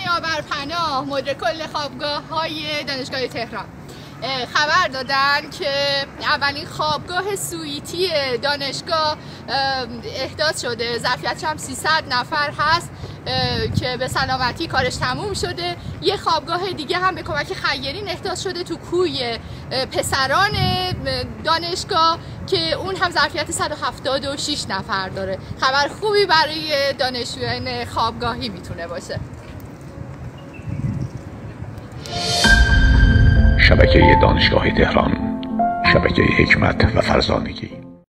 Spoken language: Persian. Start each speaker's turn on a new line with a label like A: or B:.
A: یاورپناه مدیر کل خوابگاه‌های دانشگاه تهران خبر دادن که اولین خوابگاه سویتی دانشگاه احداث شده، ظرفیتش هم 300 نفر هست که به سلامتی کارش تموم شده. یه خوابگاه دیگه هم به کمک خیرین احداث شده تو کوی پسران دانشگاه که اون هم ظرفیت 176 نفر داره. خبر خوبی برای دانشجویان خوابگاهی میتونه باشه.
B: شبکه دانشگاه تهران، شبکه حکمت و فرزانگی.